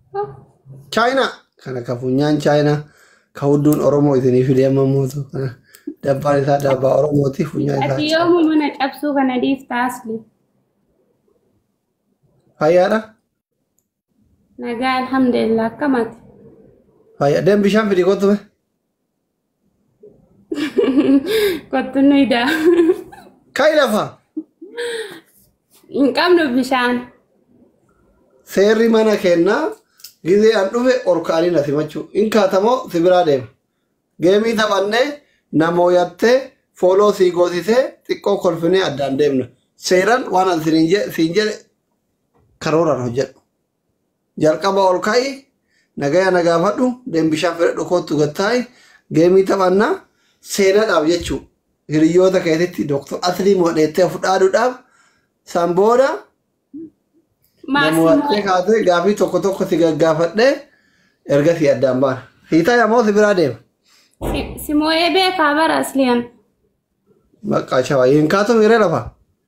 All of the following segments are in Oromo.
China kana ka funyaan China ka hudduun Oromoo isinii fidee amma mootu kana dabbaan isaa dabbaa Oromooti funyaan isaa. Ati yoomuu mana cabsuu kana dhiiftaa asli. Fayyaadha? Nagaa alhamdulillah akkamati. Fayyaa deem bishaan fidi kottume. Kottu nuyidaa. Kayi lafa. Hin qabnu bishaan. Seerri mana kennaa gizee an dhufe ol ka'anii na simachuu. In kaatamoo si biraa deema. Geemii taphannee namoo yattee fooloo sii goosisee xiqqoo kolfinee addaan deemna. Seeran waan an siin jedhe karooran hojjedhu. Jalqaba ol ka'i nagaya nagaafadhu deem bishaan fedhadhu kootu gattaa'i geemii taphannaa seenaadhaaf jechuu. Hiriyoota keessatti Dr. Asli modheettee fudhaaduudhaaf san booda namoota kaatee gaafii tokko si gaggaafadhee erga si addaan baana. Hiitaa yamoo si biraa deema. Simooyee beekaa bara Asliyan. Bakka shawaa hin kaatu miiree lafa.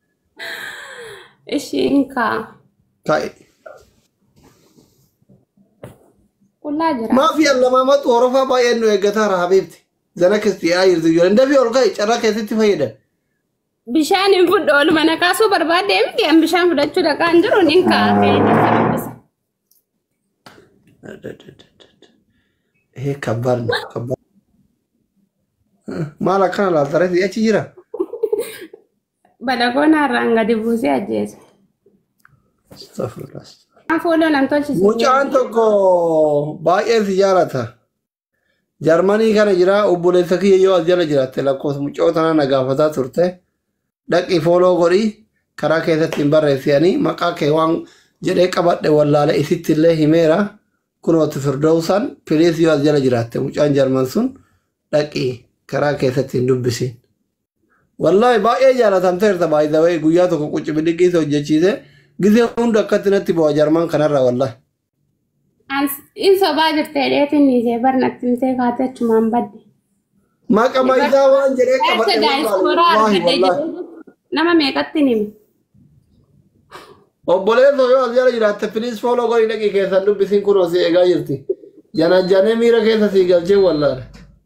Ishiin kaa. Ka'i. Qullaa jira. Maafi allamaa matu horofaa baay'een nu eeggataa habiibti. Zana kestiyaa jirtu ijoolleen dafii ol ka'i carraa keessatti fayyadan. Bishaan hin fudhu ol mana kaasuu barbaadde miti an bishaan fudhachuu dhaqaan jiru nin kaa'ee dubbisa. Kabbar. Maal akkana laaltaree achi jira? Balagoon har'aan gadi buusee ajjeesa. Fooloo nam tolchisiisa. Mucaan tokko baay'ee si jaalata. Jarmanii kana jira obboleessa kiyya yoo as jala jiraatte lakkoofsa mucoo tanaa na gaafataa turte. Dhaqii fooloo godhii karaa keessatti hin barreessanii maqaa kee waan jedhee qabadhe wallaale isitti illee himeera kunooti firdoosan piliis yoo as jala jiraatte mucaan jarman sun dhaqii karaa keessatti hin dubbisiin. Wallaahi baay'ee jaalatamteerta baay'ee guyyaa tokko qucci biddiqiisa hojjechiise gisee hunda akkatti natti bu'a jarman kanarraa wallaahi. In sobaa jirtee dheetiin niisee barnatti himtee kaatee achumaan badde. Maqama isaa waan jedhee qabadhe nama meeqatti himi? Obboleessa yoo as jala jiraatte piliis fooloo godhii dhaqii keessan dubbisiin kunoo si eegaa jirti. Janajjanee miira keessa sii galchee wallaale.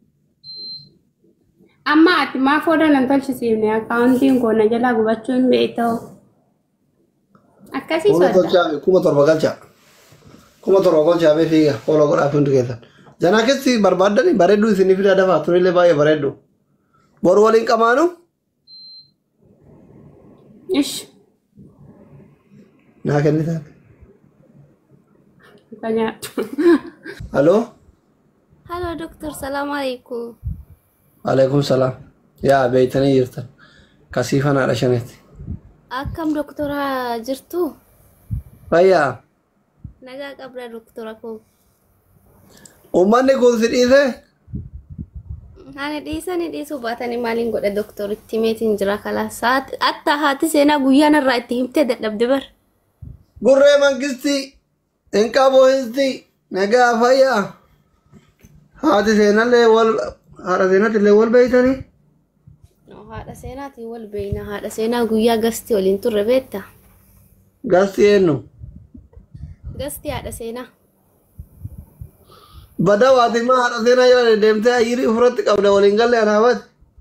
Amma ati maa fooloo nan tolchisiifne akkaawuntiin koo na jalaa gubachuu hin beekta'u. Akkasii soodda. Kuma torba galchaa. Kuma torba galchaa fiiga fooloo godhaaf hundi keessan. Janaa keessi barbaaddani bareedduu isinii fida dafaa turillee baay'ee bareeddu. Boru waliin qamaanu? Ish. Naa kennitaan. Banyak. Halo? Halo dokter, assalamualaikum. Waalaikumsalam. Yaa beeytanii jirtan. Kasiifan haadha shaneeti. Akkam doktora jirtu? Fayyaa. Nagaa qabda doktora koo. Uummanni kun si dhiisee? Ani dhiisuu baatanii maaliin godha doktoritti meetiin jira kalaasaa. Atta haati seenaa guyyaan irraa itti himtee dadhabde bar. Gurree mangistii hin qabohisti nagaa fayyaa. Haati seenallee haadha seenaatillee wal beeytanii? Haadha seenaatiin wal beeyna. Haadha seenaa guyyaa gasti waliin turre beekta? Gasti eenyu? Gasti haadha seenaa. Bada waati ma haadha seenaa jala deemtee ayirii ofirratti qabda waliin galle anaafati.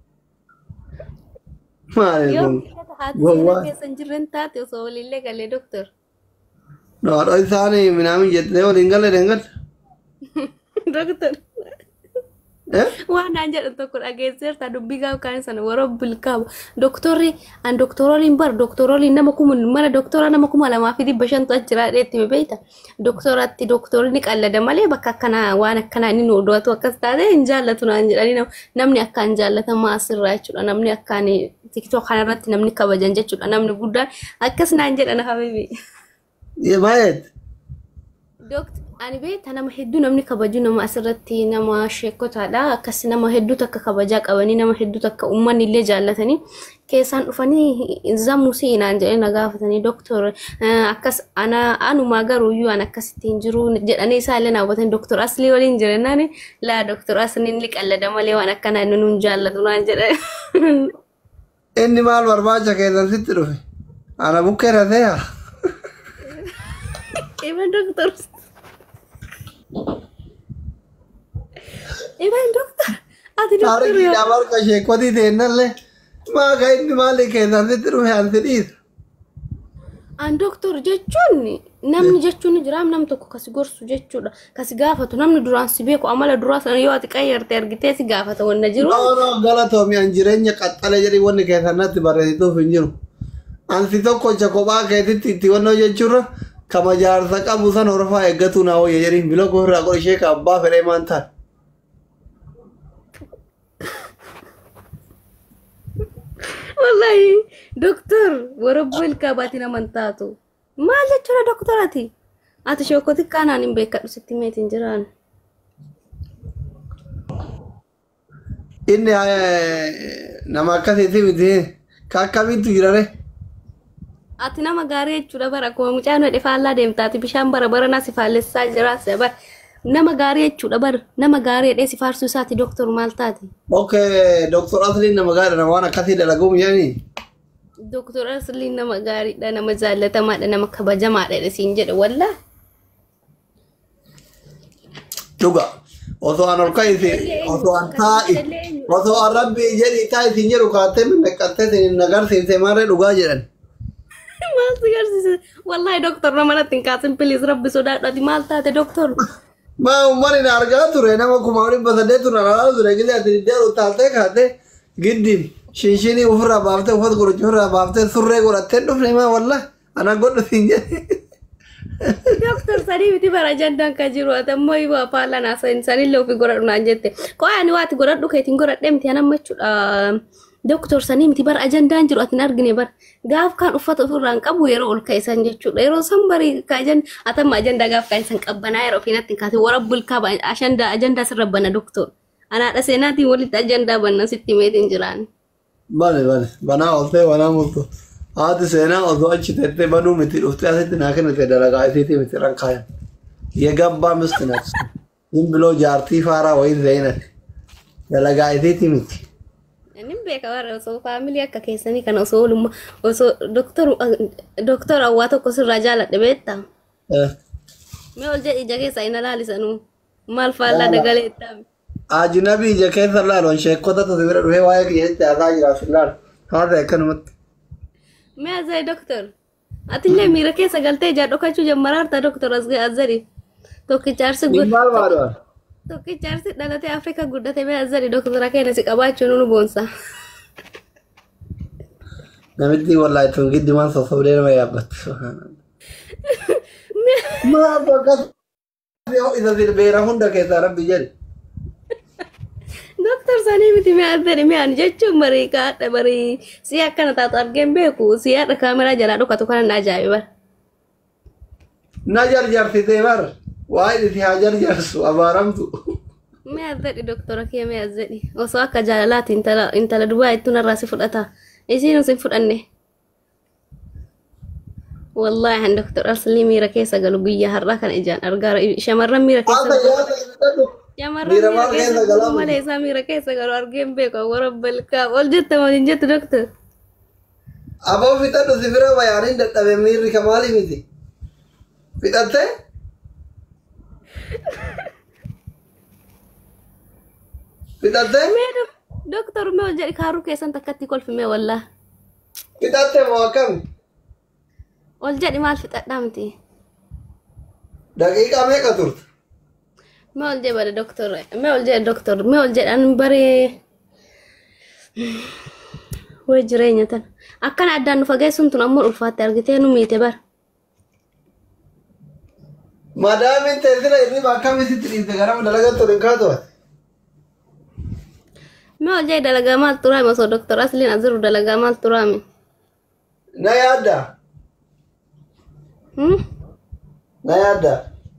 Maali kun? Haati seenaa keessan jirren taate osoo waliillee galee doktor. Haadha isaanii minaamin jettee waliin galle deengadda. Doktor. Waan aan jedhan tokko dhageesseerta dubbii gaaf kaan sana warra bilkaaba. Doktorri an doktorooliin bar doktorooliin nama kuma mana doktora nama 2,500 achiraa dheetti mi beeyta. Doktoratti doktorri ni qallada malee bakka akkanaa waan akkanaa inni nu oduwatu akkas taate hin jaallatu naan jedhanii namni akkaan jaallatamaa asirraa jechuudha. Namni akkaan tiktok kanarratti namni kabajan jechuudha. Namni guddaan akkas naan jedhan habibi. Maayet? Ani beekta nama hedduu namni kabaju nama asirratti nama sheekotaadha. Akkas nama hedduu takka kabajaa qabanii nama hedduu takka uummanni illee jaallatanii keessaan dhufanii zammusii inaan jedhanii na gaafatanii doktor akkas anumaa garuuyyuu an akkasitti hin jiru jedhanii isaa illee naawwatan doktor Aslii waliin jirennaan laa doktor Asliin ni qallada malee waan akkanaa inni nuun jaallatu naan jedhe. Inni maal barbaacha keessan sitti dhufe? Ana bukkeera ta'e? Even doktor. Iban doktor. Ati Tarik doktor yo. dabar ka sheekoti teennalle maa ka inni maali keessatti dhufe anti dhiis. An doktor jechuun namni jechuun jiraam nam tokko kasi gorsu jechuudha. Kasi gaafatu namni duraan si beeku amala duraa sana yoo ati qayyarte argitee si gaafata wanna jiru. No galatoomi an jireenya qaxxale jedhi wanni keessannatti barreessituuf hin jiru. Ansi tokko kophaa keetitti itti wannoo jechuurra kama jaarsa qabu san horfaa eeggatu naa wayya jedhiin bila koo irraa godhe ishee ka abbaa fedhee maan ta'a. Wallahi doktor warabbal kaabati naman taatu. Maal jechuudha doktorati? Ati shookoti kaanaan hin beekadhu sitti meetiin jiraan. Inni nama akkasiiti miti ka akkamitti jirare. Ati nama gaarii jechuudha bara akkuma mucaan hodhe faallaa deemtaati bishaan bara barana si faallessaa jiraas bara nama gaarii jechuudha bara nama gaarii jedhee si faarsuu isaati doktor maal taati? Okay, Dr. Asliin nama gaarii nama waan akkasii dalaguun jedhanii. Doktor Asliin nama gaariidha nama jaallatamaadha nama kabajamaadha siin jedhe wallaa. Dhuga osoo an olkaisi osoo an taa'i osoo an rabbii jedhi taa'i siin jedhu kaattee minnaqqattee siin agarsiise maarree dhugaa jedhan. Maal si agarsiise? Wallahi doktor nama natti hin kaasin piliis rabbi sodaadhaati maal taate doktor? Ma uummanni na argaa ture nama kuma dhibba saddeetu na laalaa ture gidi ati deeru taatee kaatee giddiin shinshinii ofirraa baaftee uffata gurraacha ofirraa baaftee surree godhattee dhufne maa walla ana godhu siin jedhe. Doktor sanii biti bara jandaan ka jiru atammoo yoo afaala naasan sanillee ofii godhadhu naan jette. Qo'aani waati godhadhu keetiin godhadhee miti anamma jechuudha. Doktor sanii miti bara ajandaan jiru atin argine bara gaaf kan uffata ofirraan qabu yeroo ol kaisan jechuudha. Yeroo san bari kaajan atamma ajandaa gaaf kaisan qabbanaa yeroo ofiinatti kaate warabbul kaaba ajandaa sirra bana doktor. Anaadha seenaatiin walitti ajandaa banna sitti meetiin jiraan. Vale, banaa oltee banaa multu. Haati seenaa osoo achi teettee banuu miti dhuftee asitti naa kennite dalagaa isiitii miti rankaayan. Yegabbaa mistinat. Hin biloo jaartii faaraa wayii zeenat. Dalagaa isiitii miti. Inni beeka warra osoo faamilii akka keessanii kana osoo olummaa osoo doktor awwaa tokko sirraa jaaladhe beektaa? Mee ol jedhi ija keessaa hin alaalisanuu maal faallaa dagalee ittaami? Ajnabii ija keessa laaluun sheekota tasi bira dhufee waa'ee kiyyatti haasaa jiraaf hin laalu. Haasa akkanumatti. Mee azari doktor atillee miira keessa galtee ijaa dhokachuu jammaraarta doktor azari tokkicha arsi Maal baadu'an? tokkicha arsi dhalatee Afrikaa guddate mee azari doktora keenya si qabaachuun nu boonsa. Namitti wallahi tun giddi maan sosobdee nama yaabbattu. Maal bakka isa silbeera hunda keessaa rabbi jedhe. Doktor sanii miti mee azari mee ani jechuun barii kaadha barii si akkana taatu argeen beeku si haadha kaameraa jalaa dhokatu kana na ajaa'iba. Na jarjarsitee bar waa'ee itti haa jarjarsu abaaramtu. Mee azari doktora kee mee azari osoo akka jaalalaati intala duwwaa ittuu narraa si fudhata isiin sin fudhanne. Wallahi han doktor Asli miira keessa galu guyyaa har'aa kana ijaan argaa shamarran miira keessa galu. Shamarran malee isaa miira keessa galu argeen beeku warabbal kaab ol jette waliin jettu doktor. Aboo fixadhu si bira bayaaniin dadhabe miirri kamaali miti. Fixattee? Fixattee? Mee doktor mee ol jedhi kaaruu keessan takkatti kolfimee wallaa. Fixattee moo akkami? Ol jedhi maal fixadhaa miti. Daqiiqaa meeqa turte? Mee ol jedhi bara doktor mee ol jedhi doktor mee ol jedhan baree way jireenya tan akkana addaan nu fageessuun tun ammoo ulfaatte argitee nu miite bara. Madaamin teessila irriba akkamisitti dhiiste garama dalagaa turin kaatuwa? Mee ol jedhi dalagaa maal turaame osoo doktor Asliin aziru dalagaa maal turaame? Na yaadda? Na yaadda?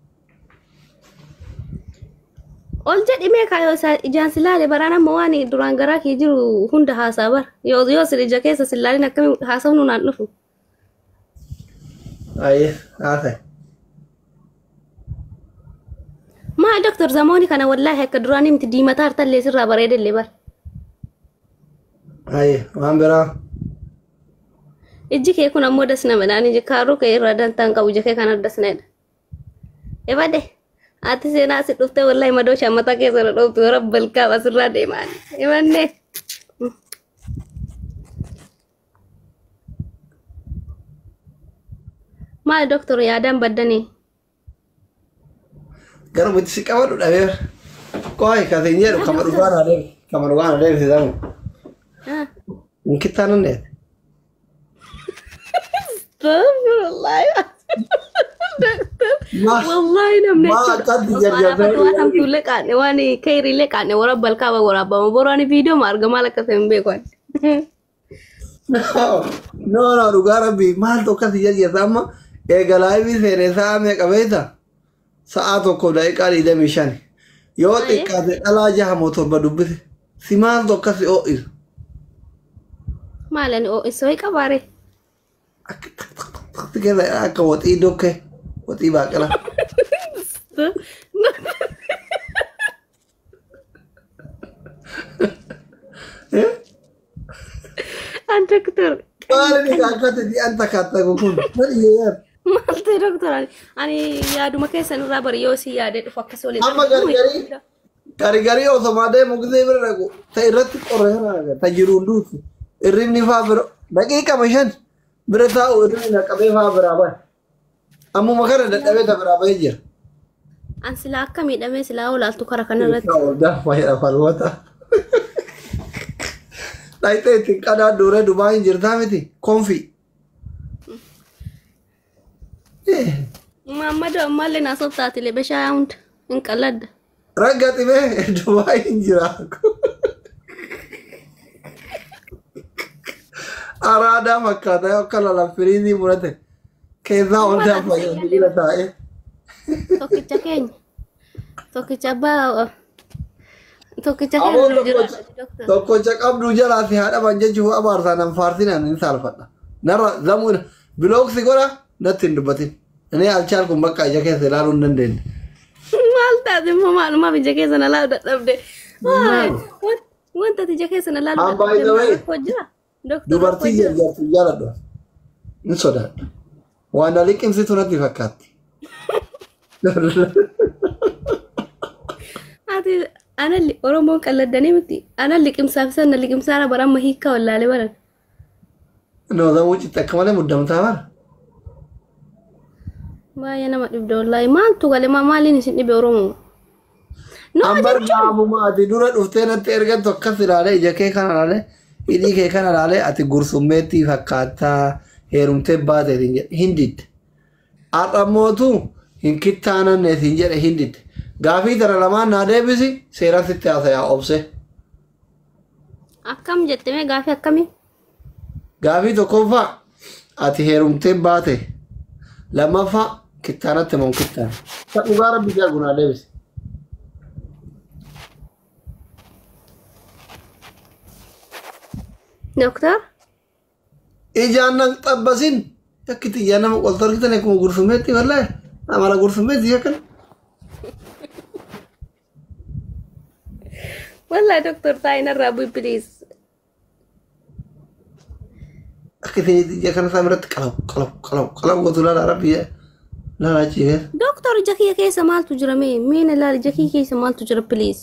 Ol jedhi mee kaayoo ijaan silaale baraan amma waan duraan garaa kee jiru hunda haasaa bara yoo sin ija keessa silaalin akkami haasawnu naan dhufu. Ayyee haasa'e. Maal doktor zamooni kana wallaahi akka duraanii miti diimataa hartallee sirraa bareedellee bara. Ayyee waan biraa. Ijji kee kun ammoo das nama dhaan iji kaaruu kee irraa dantaan qabu ija kee kan addas nadha. Ebade ati seenaa si dhufte wallahi madoo shammata keessa na dhuftu rabbal kaab asirraa deemaan himanne maal doktor yaadaan baddanii Garu miti si qabadhu dhabeera. Koi katiin jedhu kama dhugaan adeemsisamu. Nkittaan ne. Wallahi wallahi namne waan tulle qaane waan kayrile qaane wara balka ba wara ba borani video marga malaka sembe kwan no dhugaa rabbi maal tokko si jajjata eegalaa fi seenessaa meeqa beekta sa'a tokko daqiiqaa 25 yoo xiqqaate dhalaa 6 moo 7 dubbise si maal tokko si oo'isu maalani oo'isu way qabaare akka waxii dokke waxii baaqela anta doktor maalini akkata di anta katta kun mali malte doktor ani yaaduma keessan irraa bari yoo si yaade dhufu akkas waliin amma gargari osoo maadee mugdee bira dhaqu ta irratti qorreera ta jiruun duutu irribni faa bira daqiiqa 5 bira taa'u irribni naqabee faa biraa bahe ammuma kana dadhabee ta biraa bahee jira an silaa akka miidhamee silaa olaaltu kara kanarratti fayyada falmata laayitee ittiin qadaa duuree Dubaayin jirtaa miti konfi Muhammadu ammallee na sobtaatile beshaa hunda hin qalladda raggati mee Dubaayin jira araadaa fakkaata akka lalaffiriinii murate keessaa hundaa fayyadamila taa'e tokkicha keenya tokkicha abbaa tokkicha keenya jira tokkicha qabdu jalaati haadha banjechuu abaarsaa nan faarsinaan hin saalfadha narra zamuun bilooksi godha natti hin dubbatin inni alchaal kun bakka ija keessa ilaaluu hin dandeenye maal taate immoo maalumaaf ija keessa na laaluu dadhabde wanta ija keessa na laaluu dadhabde hojjira dubartii jarjartu jaaladhu hin sodaadha waan liqimsitu natti fakkaatti ati ana oromoon qalladanii miti ana liqimsaaf sana liqimsaara baramma hiikka wallaalee baran no zamuu citti akka malee muddamtaa bara baay'ee nama dhibda wallaahi maaltu galee maaliin isin dhibe oromoo ambar naamuma ati dura dhuftee natti ergattu akkas ilaalee ija kee kana ilaalee hidhii kee kana ilaalee ati gursummeetti fakkaattaa heerumtee baateetiin hindidde haadhammootu hin kittaananneetiin jedhe hindidde gaafii tara lamaan naa deebisi seeraan sitti haasayaa obse akkam jettee gaafii akkamii gaafii tokkoffaa ati heerumtee baate lammaffaa kittaanatti moo kittaan dhugaa rabbi jaalgu naa deebisi doktor ijaan nan xabbasin akkiti ijaan nama qolta argitan akkuma gursummeetti wallahi amala gursummeetti yakkan wallahi doktor taayinarraa bu'i please akkiti ija kana isaa biratti qalam gootu laala rabbi laala achiifee doktor ija kiyya keessa maaltu jira miina laal ija kiyya keessa maaltu jira please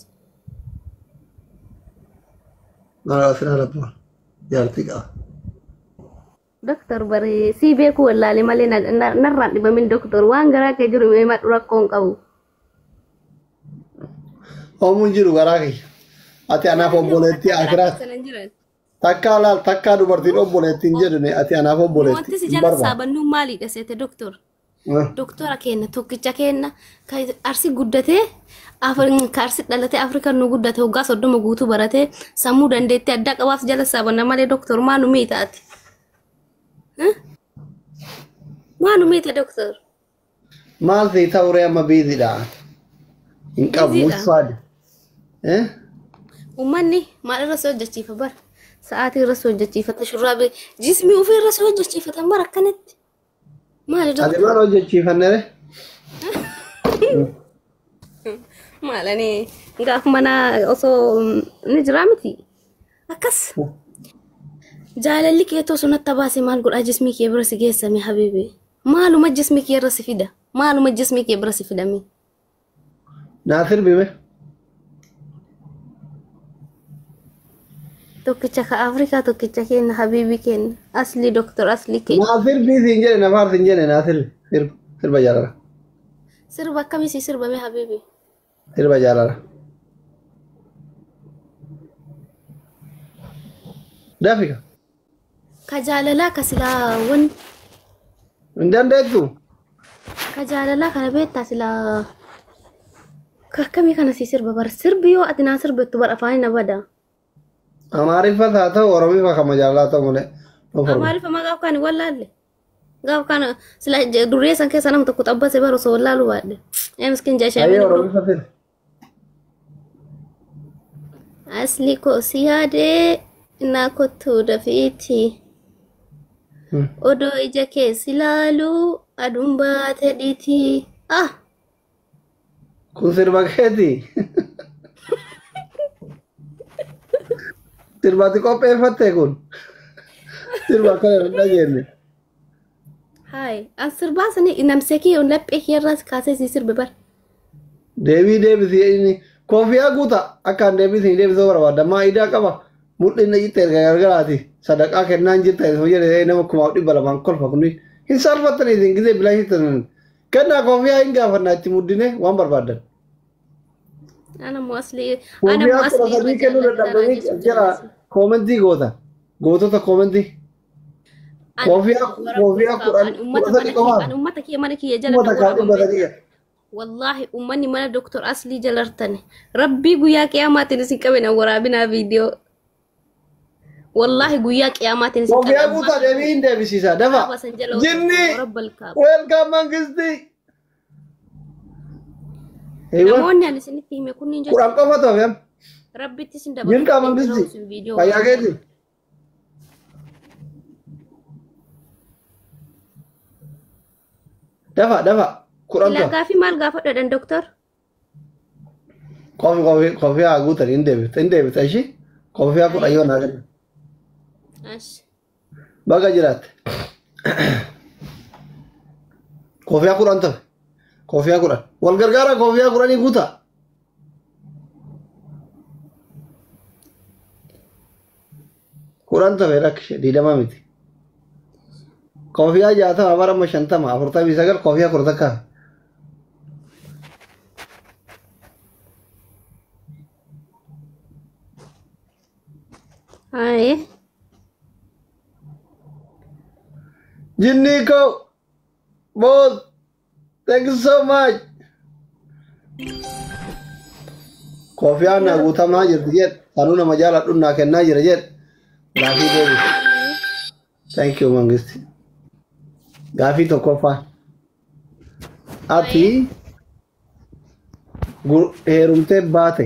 mara asirraa labbaa jaalti qaba doktor bari si beeku wallaalee malee narraan dhibamin doktor waan garaa kee jiru mee madhu rakkoon qabu hoomuun jiru garaa kee ati anaaf obboleettii akiraat takkaa laal takkaa dubartiin obboleettiin jedhune ati anaaf obboleettii wanti si jala saabannuu maaliidha seete doktor doktora kenna tokkicha kenna arsi guddatee arsi dhalatee afrikaan nu guddate hoggaa 30 guutuu baratee sammuu dandeettee adda qabaas jala saabanna malee doktor maanu miitaati maanu miita doktor maal si ta'uree amma biizidha hin qabu mufaadi ummanni maal irra soo hojjechiifa bara sa'aatii irra soo hojjechiifata shurraabee jismii ofii irra soo hojjechiifatan bara akkanatti maali doktor ati maal hojjechiifannere maalani gaaf mana osoo ni jira miti akkas jaalalli kee tosoo natti baase maal godhaa jismii kee bira si geessame habiibi maaluma jismii kee irra si fida maaluma jismii kee bira si fidame ناصر بيمه Tokkicha ka Afrikaa tokkicha keenya habiibi keenya asli doktor asli keenya. ناصر بي سنجل نفار سنجل ناصر سر بجالا Sirba akkamii sirba mee habiibi? سر بجالا دافيكا Ka jaalalaa ka silaa wan عندنا ديتو ka jaalalaa kana beektaa silaa ka akkamii kana sirba bar sirbi yoo ati naa sirbettu bar afaanii na bada. हमारी फसा था और अभी फसा मजाला था मुझे Amaarifa maqaa kan wallaalle. Gaaf kana sila duree san keessa nama tokko xabbase baro so wallaalu baadhe. Miskin jaashaa. अरे और अभी फसे Asli ko siyaadee naa kottuu dafiiti. Odoo ija keessa ilaaluu aduun baate dhiiti. Ah! kun sirba keeti sirbati qopheeffatte kun sirba kana hin dhageenye Hai, an sirbaa sani namsee kiyya on laphee kiyyarraas kaasee si sirbe bar. deebisii inni koofiyaa guuta akkaan deebisii deebisoo barbaada maayidaa qaba mul'inna jitte gargaraati sadaqaa kennaan jirta isa jedhe nama kuma 200 kolfa kun hin salfattanii isin gisee bilaa hittan kennaa koofiyaa hin gaafannaa itti muddine waan barbaadan Ana mu asli koofiyaa kudha sadii kennuu dadhabdanii jira koomentii gootota koomentii koofiyaa kudha sadii qofaa ummata kiyya mana kiyya jala ummata kaa dhibba sadii wallahi ummanni mana doktor asli jalartani rabbii guyyaa qiyamaatiin isin qabena waraabinaa viidiyoo wallahi guyyaa qiyamaatiin isin koofiyaa guutaa deebii hin deebisiisa dafa jinni welcome mangisti namoonni ani isinitti hime kunniin jechuudha kurang qofa ta'u yam rabbitti isin jin ka mangisti viidiyoo kayaa keeti dafa kurang ila ta'u gaafi maal gaafadhan doktor koofiyaa guutan hin deebita ishii koofiyaa kudha yoo naa kenna ash baga jiraatte koofiyaa kudhan ta'e koofiyaa kudhan wal gargaara koofiyaa kudhanii guutaa kudhan ta'e rakkishe diidama miti koofiyaa 60 bara 50 49 koofiyaa 10 takka hai Jinniko boss thank you so much koofiyaa na guutamaa jirti jedh sanuu nama jaaladhu naa kennaa jira jedh gaafii deebi thank you mangisti gaafii tokkoffaa ati heerumtee baate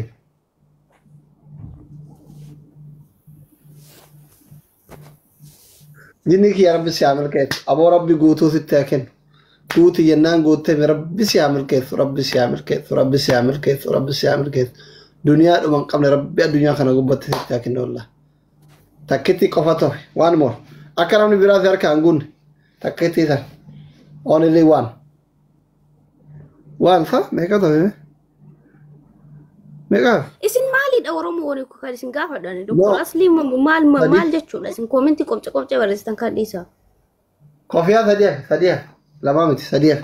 jinni kiyya rabbi si haa milkeessu aboo rabbi guutuu sitti haa kennu guuti jennaan guuttee rabbi si haa milkeessu rabbi si haa milkeessu rabbi si haa milkeessu rabbi si haa milkeessu duniyaa dhuma hin qabne rabbi addunyaa kana gubbatti sitti haa kennu wallah takkitti qofa ta'e waan moor akka namni biraati harka hin gunne takkitti san only waan fa meeqa ta'e meeqa isin maalidha oromoo wani kan isin gaafadhan doktor asli maal jechuudha isin koomentii qopce barreessitan kan dhiisa koofiyaa sadiya lamaa miti sadiya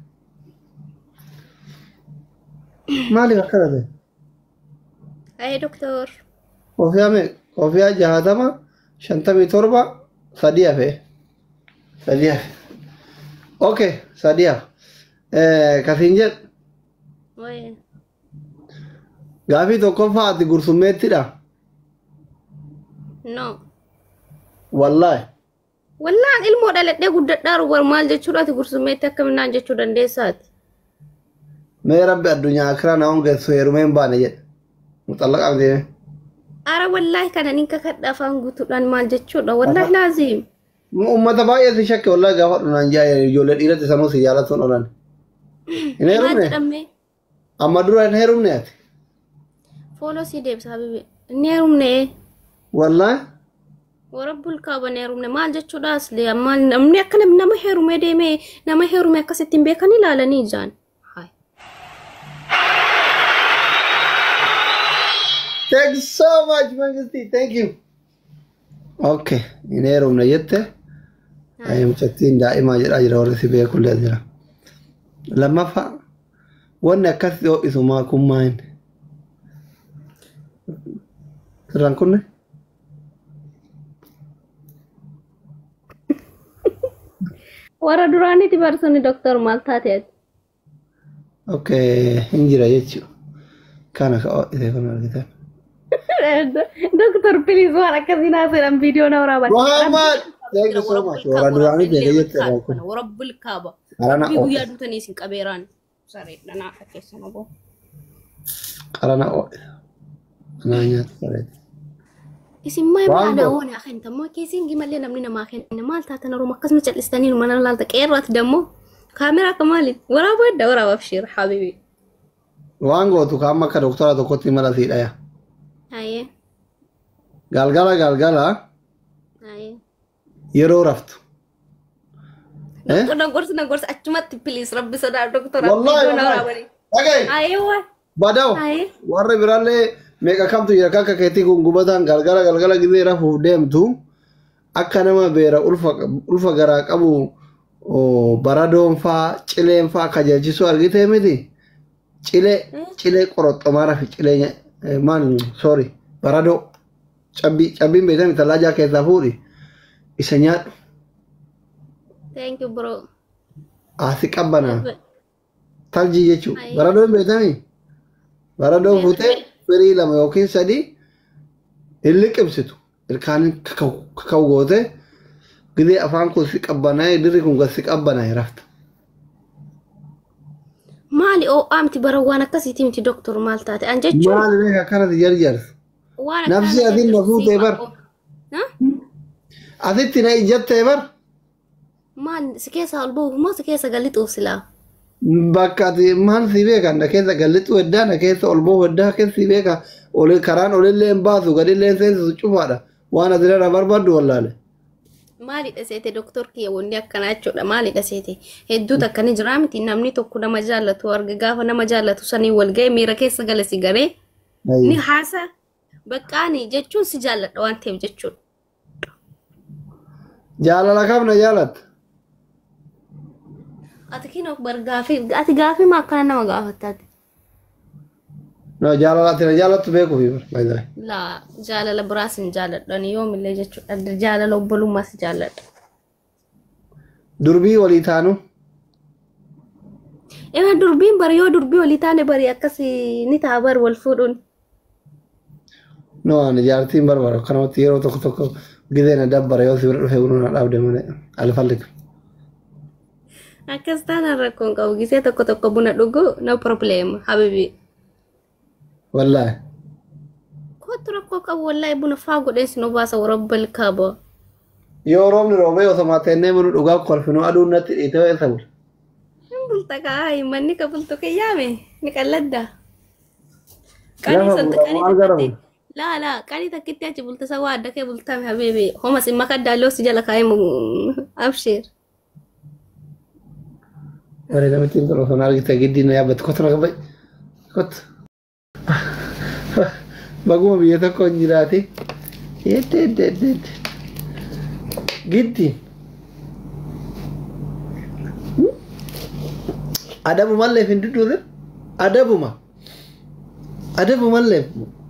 maaliif akkana ta'e Hai doktor koofiyaa 60 57 sadiya fe okay sadiya kasiin jedh Woi gaafii tokkoffaa ati gursummeettidha no wallaahi wallaan ilmoo dhaladhee guddadhaaru war maal jechuudha ati gursummeetti akkaminaan jechuu dandeessaati mee rabbi addunyaa akiraa na hongeessu heerumeen baane jedhe muxallaqaaf deeme ara wallaahi kana ninka kadha afaan guutuudhaan maal jechuudha wallaahi laazim ummata baay'ee si shakke wallaahi gaafa dhunaan jaa ijoollee dhiiratti sanuu si jaalatuun olan hin heerumne amma dura hin heerumne ati Follow si deebisa habibi neerumne wallaahi warabbul kaaba neerumne maal jechuudha asli amma namni akka nama heerume deeme nama heerume akkasitti hin beekan ilaalanii jaan hai Thank you so much, Mangisti. Thank you. Okay. Ineerum na jette. Ayam chattiin daa'ima jedhaa jira warri si beekullee jira. Lammaffaa wanni akkas yoo isumaa kun maayin? Sirraan kunne? Warra duraaniiti barsonni doktor maal taateeti? Okay. Hin jira jechuudha. Kana ka isee kun argitan. Doktor please waan akkasiin haasa'an viidiyoo na waraabaa. Muhammad! Thank you so much. Warra duraanii beekee jettee kun. Warabbul kaaba. Qarana Bii guyyaa duutanii isin qabeeraan. Sareedha naa fakkeessa naboo. Qarana naa nyaata sareedha. Isin maa maal oone akhin tammoo keessiin gimallee namni namaa kenna maal taatan Oromoo akkasuma cal'istanii mana laalta qeerraati dammoo kaameraa kamaali waraabadda waraabaaf shir habibi. Waan gootu ka amma akka doktora tokkotti mala siidhaya. Haye. Galgala Haye. yeroo raftu. Doktor gorsa achumatti please rabbi sodaa doktora. Wallahi. Dhagaye. Haye waan. Badaw. Haye. Warri biraallee meeqa kamtu jira akka keetii kun gubataan galgala gizee rafuuf deemtu akka nama beera ulfa garaa qabu baradoon faa cileen faa kajeelchisuu argitee miti. Cilee qoroxxomaa rafi cilee maal sorry baradoo cabbiin beekame tallaajaa keessaa fuudhi isa nyaadhu. Thank you bro. Asi qabbanaa taljii jechuun baradoon beekame baradoon fuutee firii lama yookiin sadii hin liqimsitu ilkaanin kaka'u goote gizee afaan kun si qabbanaa'e dirri kun gas si qabbanaa'e rafta. Maali amti bara waan akkasiiti miti doktor maal taate an jechuun. Maali beeka akkanatti jarjarsu. Nafsi atiin na fuutee bar. Asitti na ijjattee bar. Maal si keessa ol bahuuf moo si keessa galixuuf silaa? Bakka ati maal si beeka na keessa galixuu heddaa na keessa ol bahu heddaa keessa si beeka karaan olillee hin baasu gadillee hin seensisu cufaadha waan ati irraa barbaaddu wallaale. Maalidha seete doktor kiyya wanni akkanaa jechuudha maalidha seete hedduutu akkani jira miti namni tokko nama jaallatu arga gaafa nama jaallatu sanii wal ga'e miira keessa gala si garee ni haasa baqqaani jechuun si jaalladha waan ta'eef jechuudha. Jaalala kam na jaalatta? Ati kinoo ati gaafii maa akkana nama gaafattaati? No jaalala ati na jaalattu beeku fi bar. Laa jaalala biraas hin jaalladhan yoomillee jechuudha jaalala obbolummaas jaalladha. Durbii walii taanu? Ewa durbiin bari yoo durbii walii taane bari akkasii ni ta'a bar wal fuudhuun. No ani jaartiin barbara kanamatti yeroo tokko gizee na dabbara yoo si bira dhufee gurra na dhaabde malee alfalliku. Akkas taanaan rakkoon qabu gisee tokko buna dhugu no problem habibi. Wallahi. Kootu rakkoo qabu wallahi buna faa godhees nu baasa warabbal kaaba. Yoo roobni roobee osoo maateennee munu dhugaa kolfinu aduun natti dhiitee isa bula. Bulta kaayi manni ka bultu kiyyaame ni qalladda. Qani sattaqani laa qani takkitti achi bulta sa waa adda kee bultaame habibi homa simma kaddaallee si jala kaayi abshir. Wari namatti hin tolu osoo argite giddii na yaabbatu kottu na qabay kottu. Baguma biyya tokko hin jiraate hedde giddi adabu malleef hin dudduute adabuma malleef